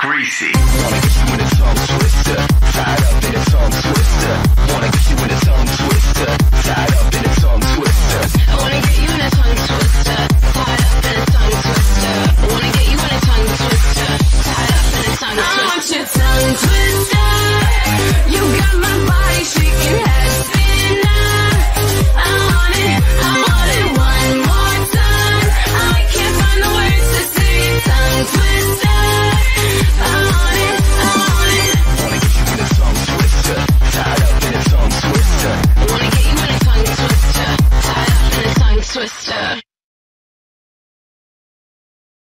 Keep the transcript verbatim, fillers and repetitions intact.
greasy. Wanna get you in a tongue twister, tied up in a tongue twister.